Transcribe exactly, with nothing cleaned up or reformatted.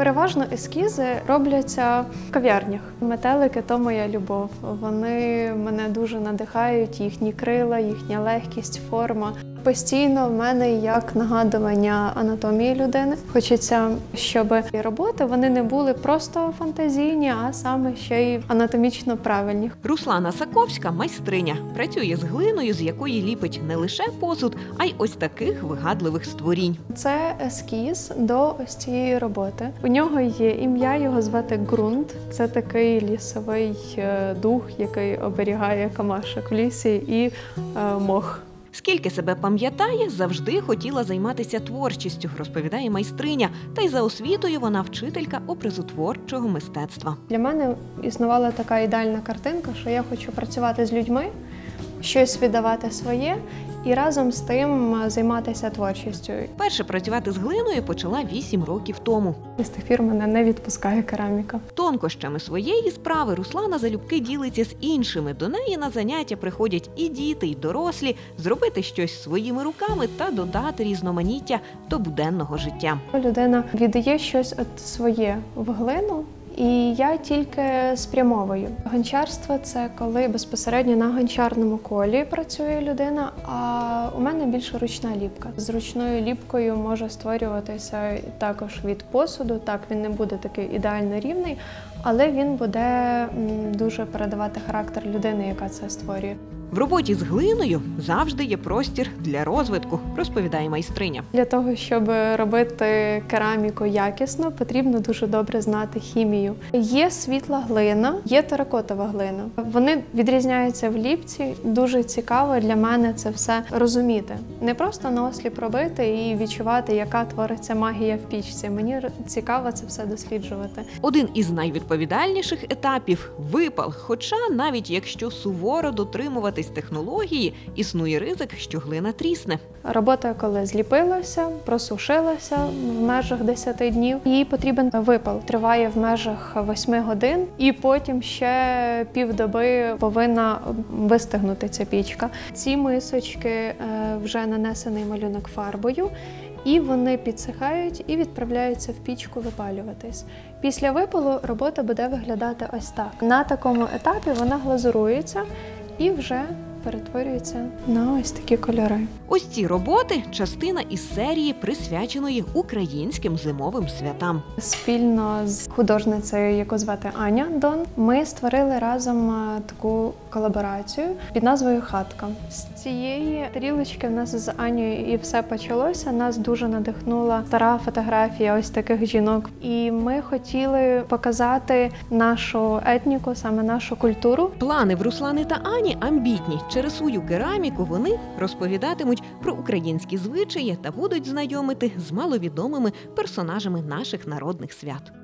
Переважно ескізи робляться в кав'ярнях. Метелики – то моя любов. Вони мене дуже надихають, їхні крила, їхня легкість, форма. Постійно в мене як нагадування анатомії людини. Хочеться, щоб роботи вони не були просто фантазійні, а саме ще й анатомічно правильні. Руслана Саковська – майстриня. Працює з глиною, з якої ліпить не лише посуд, а й ось таких вигадливих створінь. Це ескіз до ось цієї роботи. У нього є ім'я, його звати ґрунт. Це такий лісовий дух, який оберігає камашок в лісі і е, мох. Скільки себе пам'ятає, завжди хотіла займатися творчістю, розповідає майстриня. Та й за освітою вона вчителька образотворчого мистецтва. Для мене існувала така ідеальна картинка, що я хочу працювати з людьми, щось віддавати своє і разом з тим займатися творчістю. Перше працювати з глиною почала вісім років тому. І з тих пір мене не відпускає кераміка. Тонкощами своєї справи Руслана залюбки ділиться з іншими. До неї на заняття приходять і діти, і дорослі. Зробити щось своїми руками та додати різноманіття до буденного життя. Людина віддає щось от своє в глину, і я тільки спрямовую. Гончарство – це коли безпосередньо на гончарному колі працює людина, а у мене більше ручна ліпка. З ручною ліпкою може створюватися також від посуду. Так, він не буде такий ідеально рівний, але він буде дуже передавати характер людини, яка це створює. В роботі з глиною завжди є простір для розвитку, розповідає майстриня. Для того, щоб робити кераміку якісно, потрібно дуже добре знати хімію. Є світла глина, є теракотова глина. Вони відрізняються в ліпці. Дуже цікаво для мене це все розуміти. Не просто наосліп робити і відчувати, яка твориться магія в пічці. Мені цікаво це все досліджувати. Один із найвідповідальніших етапів – випал. Хоча навіть якщо суворо дотримуватись технології, існує ризик, що глина трісне. Робота, коли зліпилася, просушилася в межах десяти днів, їй потрібен випал. Триває в межах восьми годин, і потім ще півдоби повинна вистигнути ця пічка. Ці мисочки вже нанесений малюнок фарбою, і вони підсихають і відправляються в пічку випалюватись. Після випалу робота буде виглядати ось так. На такому етапі вона глазурується і вже перетворюється на ось такі кольори. Ось ці роботи – частина із серії, присвяченої українським зимовим святам. Спільно з художницею, яку звати Аня Дон, ми створили разом таку колаборацію під назвою «Хатка». З цієї тарілочки в нас з Анею і все почалося. Нас дуже надихнула стара фотографія ось таких жінок. І ми хотіли показати нашу етніку, саме нашу культуру. Плани в Руслани та Ані амбітні. Через свою кераміку вони розповідатимуть про українські звичаї та будуть знайомити з маловідомими персонажами наших народних свят.